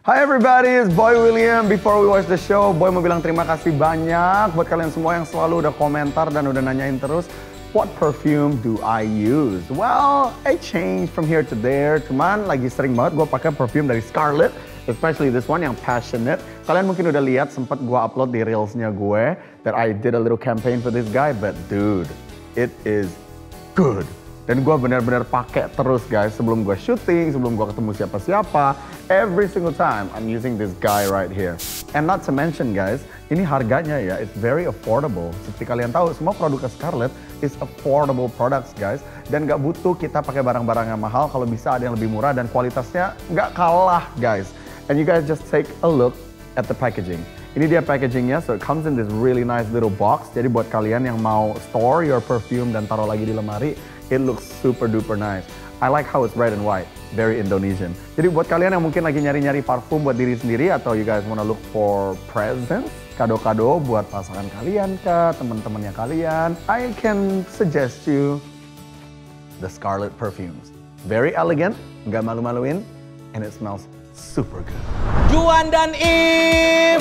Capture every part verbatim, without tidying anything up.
Hi everybody, it's Boy William. Before we watch the show, Boy mau bilang terima kasih banyak buat kalian semua yang selalu udah komentar dan udah nanyain terus, what perfume do I use? Well, I change from here to there. Cuman lagi sering banget gue pakai perfume dari Scarlett, especially this one yang Passionate. Kalian mungkin udah lihat sempat gue upload di reelsnya gue that I did a little campaign for this guy, but dude, it is good. Dan gue benar-benar pakai terus guys, sebelum gue syuting, sebelum gue ketemu siapa-siapa. Every single time I'm using this guy right here. And not to mention guys, ini harganya ya, it's very affordable. Seperti kalian tahu, semua produk Scarlett is affordable products guys. Dan gak butuh kita pakai barang-barang yang mahal, kalau bisa ada yang lebih murah dan kualitasnya gak kalah guys. And you guys just take a look at the packaging. Ini dia packagingnya, so it comes in this really nice little box. Jadi buat kalian yang mau store your perfume dan taruh lagi di lemari, it looks super duper nice. I like how it's red and white, very Indonesian. Jadi buat kalian yang mungkin lagi nyari-nyari parfum buat diri sendiri atau you guys wanna look for presents, kado-kado buat pasangan kalian ke teman-temannya kalian, I can suggest you the Scarlett perfumes. Very elegant, nggak malu-maluin, and it smells super good. Juan dan If.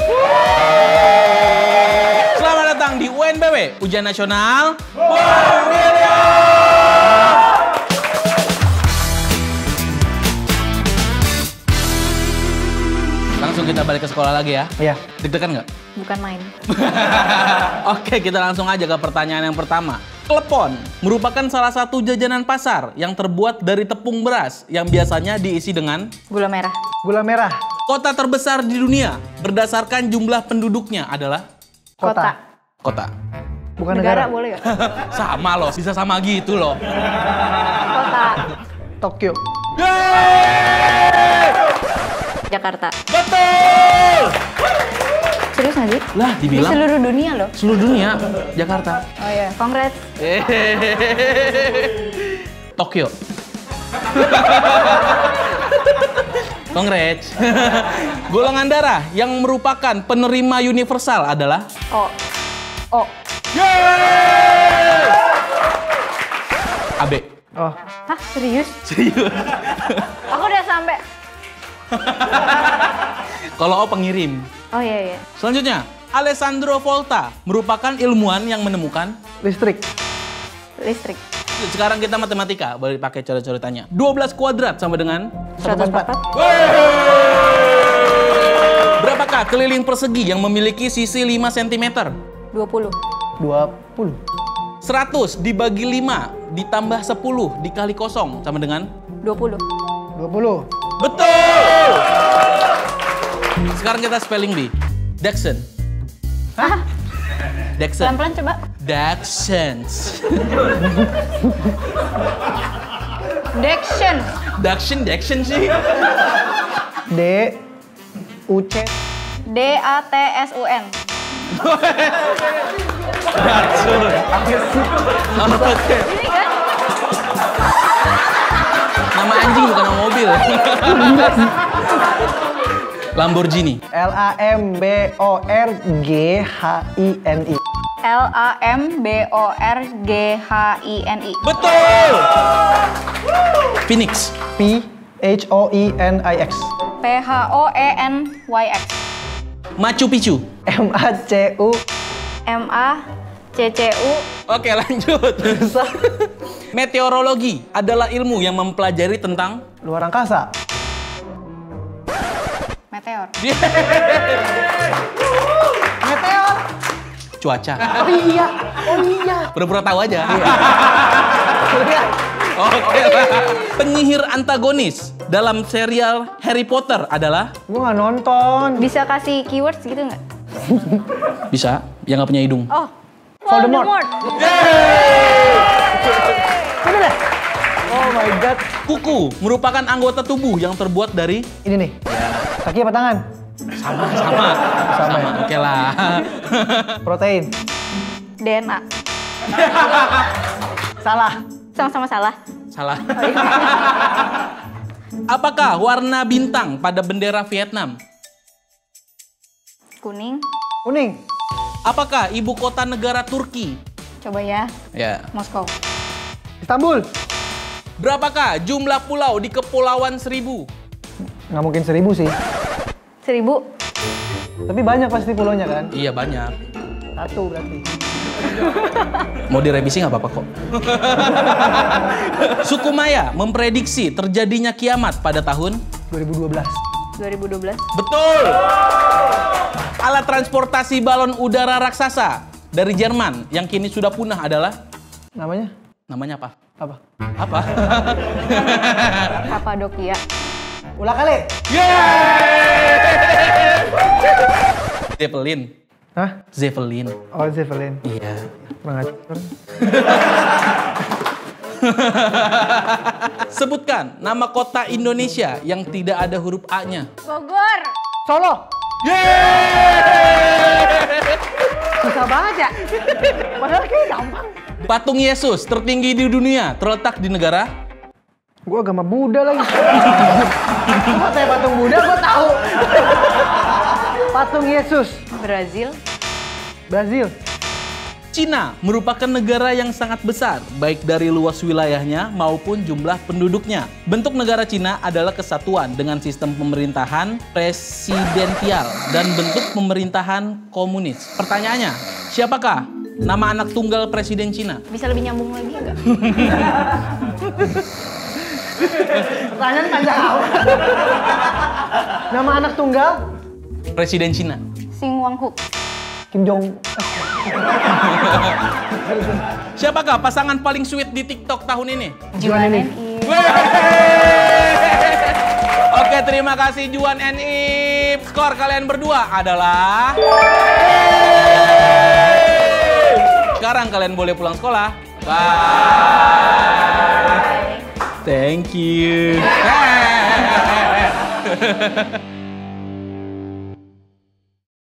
Selamat datang di U N B W, Ujian Nasional Boy William. Langsung kita balik ke sekolah lagi ya? Iya. Deg-degan nggak? Bukan main. Oke, kita langsung aja ke pertanyaan yang pertama. Klepon merupakan salah satu jajanan pasar yang terbuat dari tepung beras yang biasanya diisi dengan Gula merah. Gula merah. Kota terbesar di dunia berdasarkan jumlah penduduknya adalah Kota. kota. Bukan negara, negara. boleh ya? Sama loh, bisa sama gitu loh. Kota. Tokyo. Yeay! Jakarta. Betul! Serius nggak sih? Lah, Di dibilang seluruh dunia loh. seluruh dunia, Jakarta. Oh iya, congrats. Tokyo. Congrats. Golongan darah yang merupakan penerima universal adalah O. O. Yeay! A B. Oh, Hah, serius? Serius. Aku udah sampai. Kalau O pengirim. Oh iya iya. Selanjutnya, Alessandro Volta merupakan ilmuwan yang menemukan listrik. Listrik. sekarang kita matematika, boleh dipakai coret-coretannya. dua belas kuadrat sama dengan seratus empat. Berapakah keliling persegi yang memiliki sisi lima sentimeter? dua puluh. dua puluh. seratus dibagi lima ditambah sepuluh dikali kosong sama dengan? dua puluh. dua puluh. Betul! Sekarang kita spelling bee. Dachshund. Hah? Dachshund. Pelan-pelan coba. Dachshunds. Dachshund. Dachshund, Dachshund sih. D U C D A T S U N. Dachshund. Oke. Ini kan? Nama anjing bukan nama mobil. Lamborghini. L A M B O R G H I N I. L A M B O R G H I N I. Betul. Phoenix. P H O I N I X. P H O E N Y X. Machu Picchu. M A C U. M A C C U. Oke, lanjut. Meteorologi adalah ilmu yang mempelajari tentang Luar angkasa. Meteor. Meteor. cuaca. Oh iya. Oh iya. Pura-pura tahu aja. Oke lah. Penyihir antagonis dalam serial Harry Potter adalah? Gue nggak nonton. Bisa kasih keywords gitu nggak? Bisa, yang nggak punya hidung. Oh, Voldemort. Voldemort. Bener deh. Oh my god. Kuku merupakan anggota tubuh yang terbuat dari? Ini nih. Kaki apa tangan? Sama, sama. Sama ya? Oke lah. Protein. D N A. Salah. Sama-sama salah. Salah. Apakah warna bintang pada bendera Vietnam? Kuning. Kuning. Apakah ibu kota negara Turki? Coba ya. Ya. Moskow. Istanbul. Berapakah jumlah pulau di Kepulauan Seribu? Nggak mungkin seribu sih. Seribu. Tapi banyak pasti pulaunya kan? Iya banyak. Satu berarti. Mau direvisi nggak apa-apa kok. Suku Maya memprediksi terjadinya kiamat pada tahun dua ribu dua belas. dua ribu dua belas. betul. Alat transportasi balon udara raksasa dari Jerman yang kini sudah punah adalah Namanya? namanya apa? Apa? Apa? Kapadokia. Ulah kali. Zeppelin. Hah? Zeppelin. Oh, Zeppelin. Iya. Mengacur. Sebutkan nama kota Indonesia yang tidak ada huruf A-nya. Bogor. Solo. Susah banget ya. Padahal kayak gampang. Patung Yesus tertinggi di dunia terletak di negara. Gua agama Buddha lagi. Kok saya patung Buddha gua tahu. Patung Yesus. Brazil. Brazil. Cina merupakan negara yang sangat besar, baik dari luas wilayahnya maupun jumlah penduduknya. Bentuk negara Cina adalah kesatuan dengan sistem pemerintahan presidensial dan bentuk pemerintahan komunis. Pertanyaannya, siapakah nama anak tunggal presiden Cina? Bisa lebih nyambung lagi nggak? Pertanyaan panjang amat. Nama anak tunggal? Presiden Cina. Sing Wang Huk. Kim Jong. Siapakah pasangan paling sweet di TikTok tahun ini? Juan ini. N I. Oke, terima kasih Juan N I. Skor kalian berdua adalah... Sekarang kalian boleh pulang sekolah. Bye. Thank you.